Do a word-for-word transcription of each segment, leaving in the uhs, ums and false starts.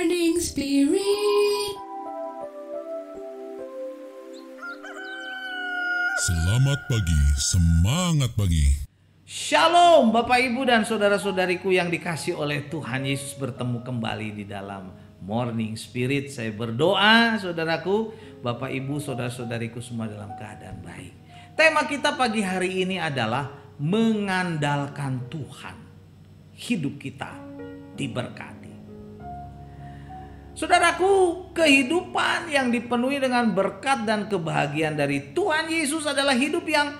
Morning Spirit. Selamat pagi, semangat pagi. Shalom Bapak Ibu dan saudara-saudariku yang dikasih oleh Tuhan Yesus, bertemu kembali di dalam Morning Spirit. Saya berdoa saudaraku, Bapak Ibu, saudara-saudariku semua dalam keadaan baik. Tema kita pagi hari ini adalah mengandalkan Tuhan. Hidup kita diberkati. Saudaraku, kehidupan yang dipenuhi dengan berkat dan kebahagiaan dari Tuhan Yesus adalah hidup yang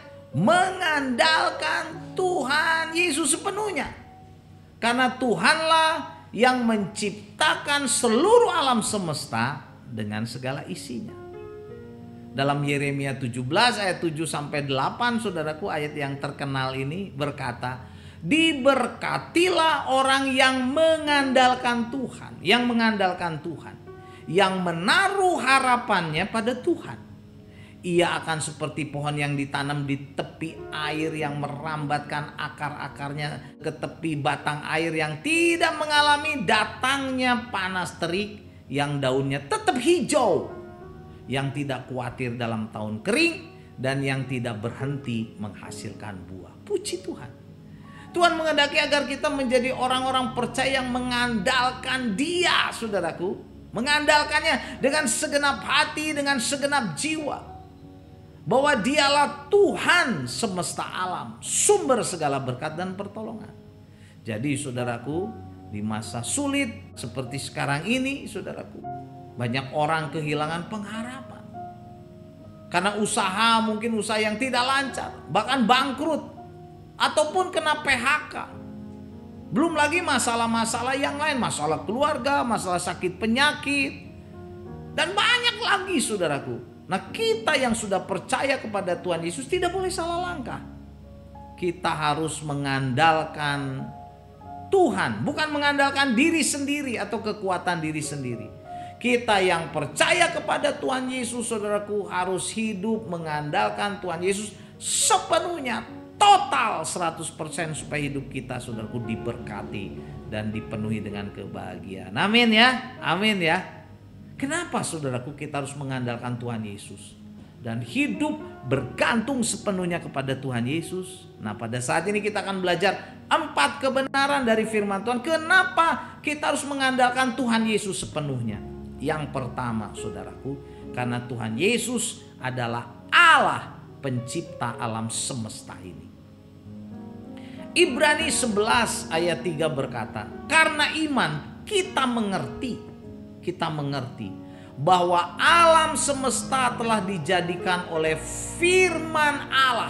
mengandalkan Tuhan Yesus sepenuhnya. Karena Tuhanlah yang menciptakan seluruh alam semesta dengan segala isinya. Dalam Yeremia tujuh belas ayat tujuh sampai delapan, saudaraku, ayat yang terkenal ini berkata, diberkatilah orang yang mengandalkan Tuhan, yang mengandalkan Tuhan, yang menaruh harapannya pada Tuhan. Ia akan seperti pohon yang ditanam di tepi air yang merambatkan akar-akarnya ke tepi batang air yang tidak mengalami datangnya panas terik, yang daunnya tetap hijau, yang tidak khawatir dalam tahun kering, dan yang tidak berhenti menghasilkan buah. Puji Tuhan. Tuhan menghendaki agar kita menjadi orang-orang percaya yang mengandalkan Dia, saudaraku. Mengandalkannya dengan segenap hati, dengan segenap jiwa. Bahwa Dialah Tuhan semesta alam, sumber segala berkat dan pertolongan. Jadi saudaraku, di masa sulit seperti sekarang ini, saudaraku, banyak orang kehilangan pengharapan. Karena usaha, mungkin usaha yang tidak lancar, bahkan bangkrut, ataupun kena P H K. Belum lagi masalah-masalah yang lain, masalah keluarga, masalah sakit penyakit, dan banyak lagi, saudaraku. Nah, kita yang sudah percaya kepada Tuhan Yesus tidak boleh salah langkah. Kita harus mengandalkan Tuhan, bukan mengandalkan diri sendiri atau kekuatan diri sendiri. Kita yang percaya kepada Tuhan Yesus, saudaraku, harus hidup mengandalkan Tuhan Yesus sepenuhnya, total seratus persen, supaya hidup kita, saudaraku, diberkati dan dipenuhi dengan kebahagiaan. Amin ya, amin ya. Kenapa, saudaraku, kita harus mengandalkan Tuhan Yesus dan hidup bergantung sepenuhnya kepada Tuhan Yesus? Nah, pada saat ini kita akan belajar empat kebenaran dari firman Tuhan. Kenapa kita harus mengandalkan Tuhan Yesus sepenuhnya? Yang pertama, saudaraku, karena Tuhan Yesus adalah Allah pencipta alam semesta ini. Ibrani sebelas ayat tiga berkata, karena iman kita mengerti, kita mengerti bahwa alam semesta telah dijadikan oleh firman Allah.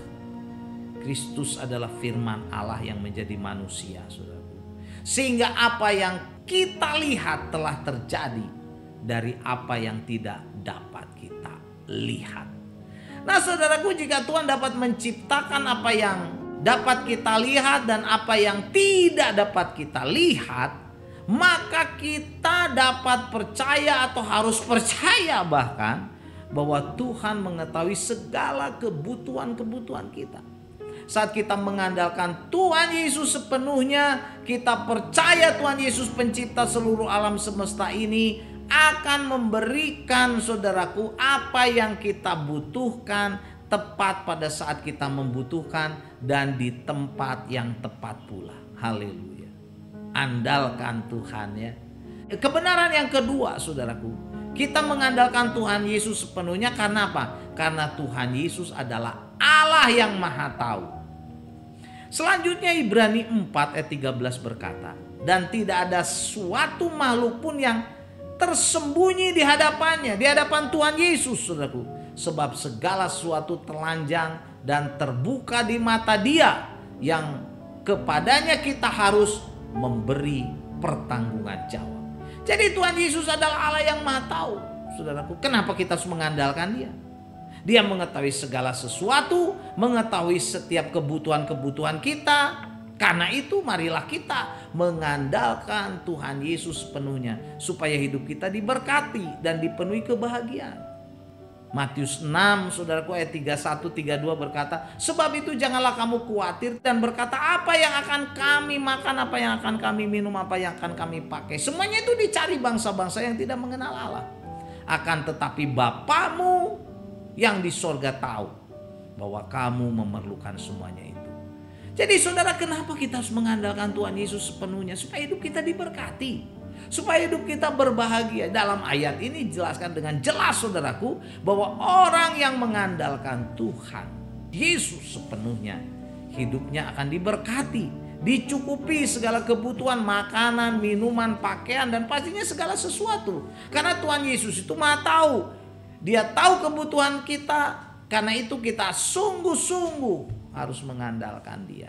Kristus adalah firman Allah yang menjadi manusia, saudaraku. Sehingga apa yang kita lihat telah terjadi dari apa yang tidak dapat kita lihat. Nah, saudaraku, jika Tuhan dapat menciptakan apa yang dapat kita lihat dan apa yang tidak dapat kita lihat, maka kita dapat percaya atau harus percaya bahkan bahwa Tuhan mengetahui segala kebutuhan-kebutuhan kita. Saat kita mengandalkan Tuhan Yesus sepenuhnya, kita percaya Tuhan Yesus pencipta seluruh alam semesta ini akan memberikan, saudaraku, apa yang kita butuhkan tepat pada saat kita membutuhkan dan di tempat yang tepat pula. Haleluya. Andalkan Tuhan ya. Kebenaran yang kedua, saudaraku, kita mengandalkan Tuhan Yesus sepenuhnya karena apa? Karena Tuhan Yesus adalah Allah yang Maha Tahu. Selanjutnya Ibrani empat ayat tiga belas berkata, dan tidak ada suatu makhluk pun yang tersembunyi di hadapannya, di hadapan Tuhan Yesus, saudaraku. Sebab segala sesuatu telanjang dan terbuka di mata Dia yang kepadanya kita harus memberi pertanggungan jawab. Jadi Tuhan Yesus adalah Allah yang Maha Tahu, saudaraku. Kenapa kita harus mengandalkan Dia? Dia mengetahui segala sesuatu, mengetahui setiap kebutuhan-kebutuhan kita. Karena itu marilah kita mengandalkan Tuhan Yesus sepenuhnya supaya hidup kita diberkati dan dipenuhi kebahagiaan. Matius enam, saudaraku, ayat tiga puluh satu tiga puluh dua berkata, sebab itu janganlah kamu khawatir dan berkata apa yang akan kami makan, apa yang akan kami minum, apa yang akan kami pakai. Semuanya itu dicari bangsa-bangsa yang tidak mengenal Allah. Akan tetapi Bapamu yang di sorga tahu bahwa kamu memerlukan semuanya itu. Jadi saudara, kenapa kita harus mengandalkan Tuhan Yesus sepenuhnya? Supaya hidup kita diberkati, supaya hidup kita berbahagia. Dalam ayat ini dijelaskan dengan jelas, saudaraku, bahwa orang yang mengandalkan Tuhan Yesus sepenuhnya, hidupnya akan diberkati, dicukupi segala kebutuhan makanan, minuman, pakaian, dan pastinya segala sesuatu. Karena Tuhan Yesus itu Maha tahu. Dia tahu kebutuhan kita. Karena itu kita sungguh-sungguh harus mengandalkan Dia.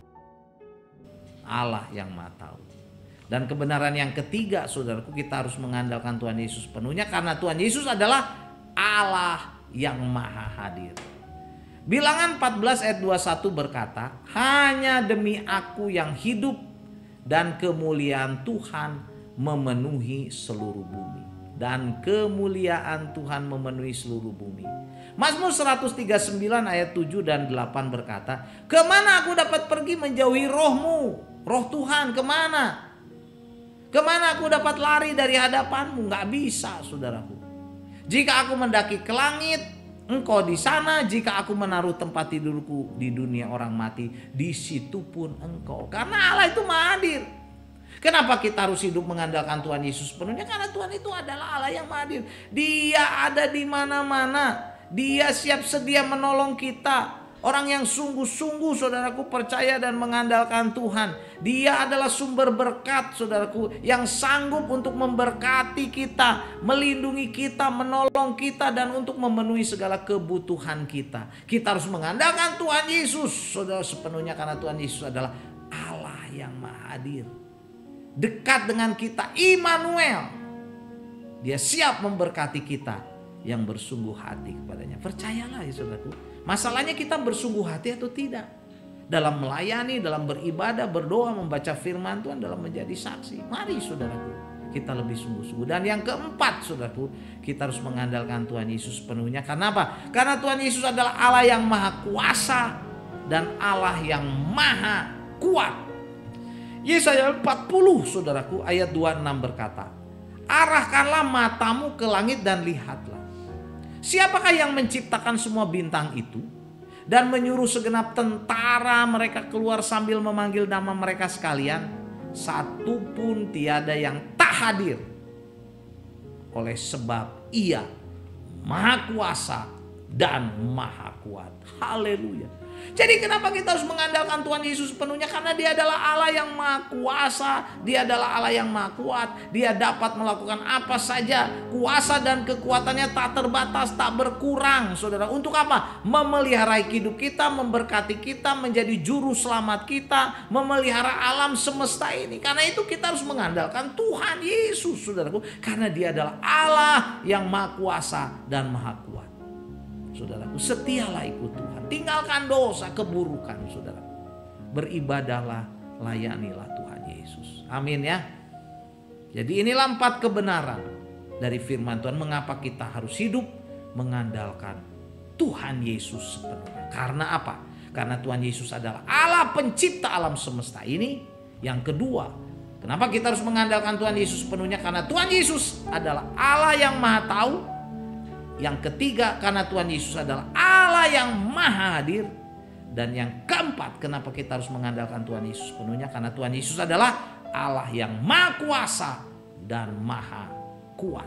Allah yang Maha tahu. Dan kebenaran yang ketiga, saudaraku, kita harus mengandalkan Tuhan Yesus penuhnya karena Tuhan Yesus adalah Allah yang Maha hadir. Bilangan empat belas ayat dua puluh satu berkata, hanya demi aku yang hidup dan kemuliaan Tuhan memenuhi seluruh bumi. Dan kemuliaan Tuhan memenuhi seluruh bumi. Mazmur seratus tiga puluh sembilan ayat tujuh dan delapan berkata, kemana aku dapat pergi menjauhi rohmu? Roh Tuhan kemana? Kemana aku dapat lari dari hadapanmu? Gak bisa, saudaraku. Jika aku mendaki ke langit, engkau di sana. Jika aku menaruh tempat tidurku di dunia orang mati, di situ pun engkau. Karena Allah itu Maha hadir. Kenapa kita harus hidup mengandalkan Tuhan Yesus penuhnya? Karena Tuhan itu adalah Allah yang Maha hadir. Dia ada di mana-mana. Dia siap sedia menolong kita. Orang yang sungguh-sungguh, saudaraku, percaya dan mengandalkan Tuhan. Dia adalah sumber berkat, saudaraku, yang sanggup untuk memberkati kita, melindungi kita, menolong kita, dan untuk memenuhi segala kebutuhan kita. Kita harus mengandalkan Tuhan Yesus, saudara, sepenuhnya karena Tuhan Yesus adalah Allah yang Maha hadir. Dekat dengan kita, Immanuel. Dia siap memberkati kita yang bersungguh hati kepadanya. Percayalah ya, saudaraku. Masalahnya kita bersungguh hati atau tidak dalam melayani, dalam beribadah, berdoa, membaca firman Tuhan, dalam menjadi saksi. Mari saudaraku, kita lebih sungguh-sungguh. Dan yang keempat, saudaraku, kita harus mengandalkan Tuhan Yesus penuhnya. Karena apa? Karena Tuhan Yesus adalah Allah yang Maha kuasa dan Allah yang Maha kuat. Yesaya empat puluh, saudaraku, ayat dua puluh enam berkata, arahkanlah matamu ke langit dan lihatlah. Siapakah yang menciptakan semua bintang itu dan menyuruh segenap tentara mereka keluar sambil memanggil nama mereka sekalian? Satu pun tiada yang tak hadir, oleh sebab Ia Maha kuasa dan Maha kuat. Haleluya. Jadi kenapa kita harus mengandalkan Tuhan Yesus penuhnya? Karena Dia adalah Allah yang Maha kuasa. Dia adalah Allah yang Maha kuat. Dia dapat melakukan apa saja. Kuasa dan kekuatannya tak terbatas, tak berkurang, saudara. Untuk apa? Memelihara hidup kita, memberkati kita, menjadi juru selamat kita, memelihara alam semesta ini. Karena itu kita harus mengandalkan Tuhan Yesus, saudaraku. Karena Dia adalah Allah yang Maha kuasa dan Maha kuat. Saudaraku, setialah ikut Tuhan. Tinggalkan dosa, keburukan, saudara. Beribadahlah, layanilah Tuhan Yesus. Amin ya. Jadi inilah empat kebenaran dari firman Tuhan. Mengapa kita harus hidup mengandalkan Tuhan Yesus sepenuhnya. Karena apa? Karena Tuhan Yesus adalah Allah pencipta alam semesta ini. Yang kedua, kenapa kita harus mengandalkan Tuhan Yesus sepenuhnya? Karena Tuhan Yesus adalah Allah yang Maha tahu. Yang ketiga, karena Tuhan Yesus adalah Allah yang Maha hadir. Dan yang keempat, kenapa kita harus mengandalkan Tuhan Yesus penuhnya? Karena Tuhan Yesus adalah Allah yang Maha kuasa dan Maha kuat.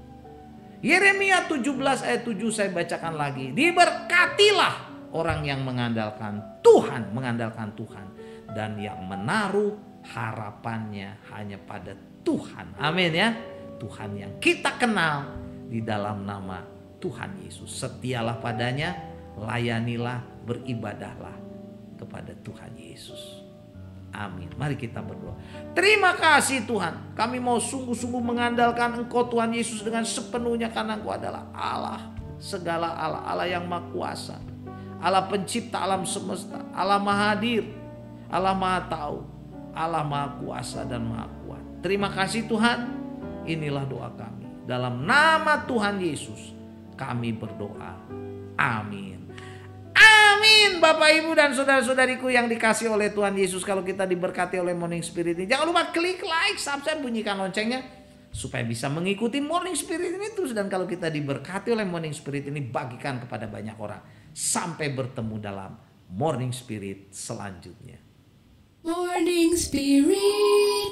Yeremia tujuh belas ayat tujuh saya bacakan lagi. Diberkatilah orang yang mengandalkan Tuhan, mengandalkan Tuhan, dan yang menaruh harapannya hanya pada Tuhan. Amin ya. Tuhan yang kita kenal di dalam nama Tuhan Yesus. Setialah padanya, layanilah, beribadahlah kepada Tuhan Yesus. Amin. Mari kita berdoa. Terima kasih Tuhan. Kami mau sungguh-sungguh mengandalkan Engkau Tuhan Yesus dengan sepenuhnya. Karena Engkau adalah Allah. Segala Allah. Allah yang Maha kuasa. Allah pencipta alam semesta. Allah Maha hadir. Allah Maha tahu. Allah Maha kuasa dan Maha kuat. Terima kasih Tuhan. Inilah doa kami. Dalam nama Tuhan Yesus. kami berdoa. Amin. Amin. Bapak, Ibu, dan saudara-saudariku yang dikasih oleh Tuhan Yesus, kalau kita diberkati oleh Morning Spirit ini, jangan lupa klik like, subscribe, bunyikan loncengnya supaya bisa mengikuti Morning Spirit ini terus. Dan kalau kita diberkati oleh Morning Spirit ini, bagikan kepada banyak orang. Sampai bertemu dalam Morning Spirit selanjutnya. Morning Spirit.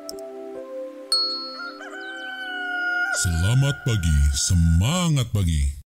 Selamat pagi, semangat pagi.